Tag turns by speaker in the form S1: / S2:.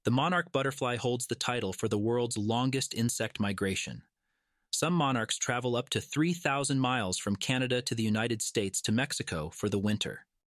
S1: The monarch butterfly holds the title for the world's longest insect migration. Some monarchs travel up to 3,000 miles from Canada to the United States to Mexico for the winter.